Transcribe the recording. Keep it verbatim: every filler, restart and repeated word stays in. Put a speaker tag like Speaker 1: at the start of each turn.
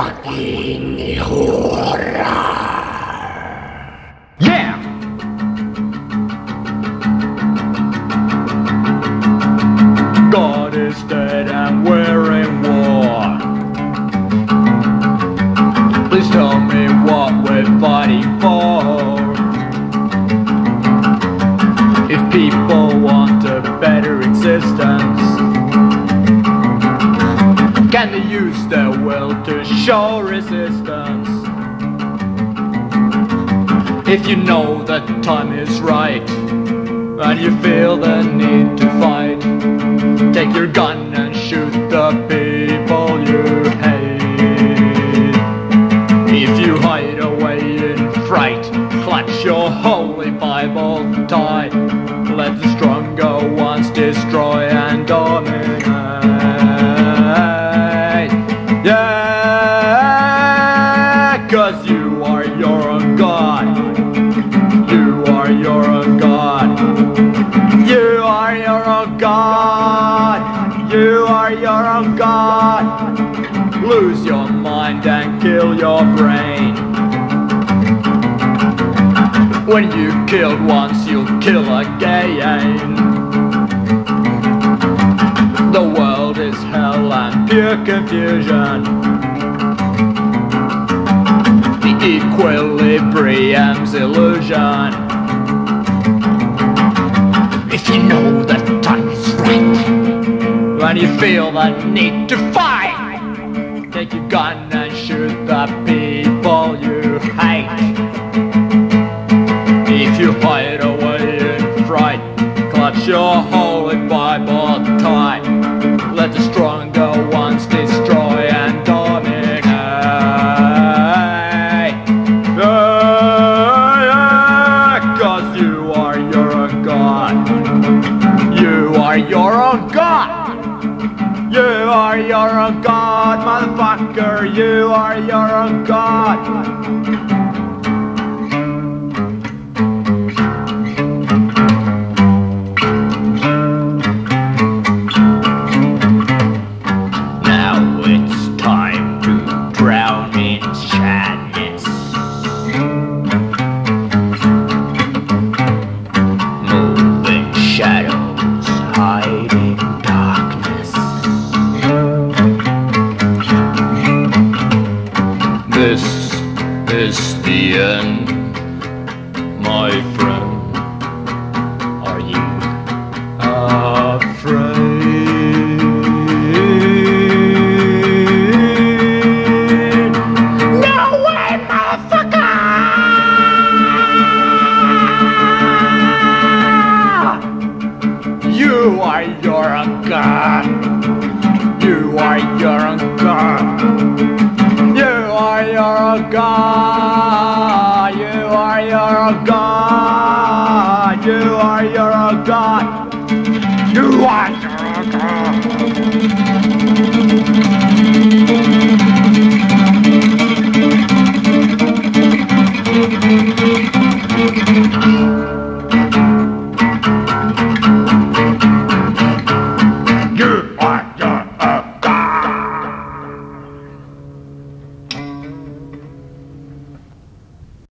Speaker 1: fucking horror.
Speaker 2: Yeah! God is dead and we're in war. Please tell me what we're fighting for. If people want a better existence, can they use their will to show resistance? If you know that time is right and you feel the need to fight, take your gun and shoot the people you hate. If you hide away in fright, clutch your holy Bible tight. Let the stronger ones destroy and dominate. Yeah, 'cause you are your own God. You are your own God. You are your own God. You are your own God. Lose your mind and kill your brain. When you killed once, you'll kill again. The world is hell and pure confusion. The equilibrium's illusion. If you know that time is right and you feel the need to fight, take your gun and shoot the people you hate. If you hide away in fright, clutch your holy Bible tight. Let the stronger ones destroy and dominate. Yeah, 'cause you are your own God. You are your own God. You are your own God, motherfucker. You are your own God. This is the end, my friend. Are you afraid? No way, motherfucker! You are your own God. You are your own God.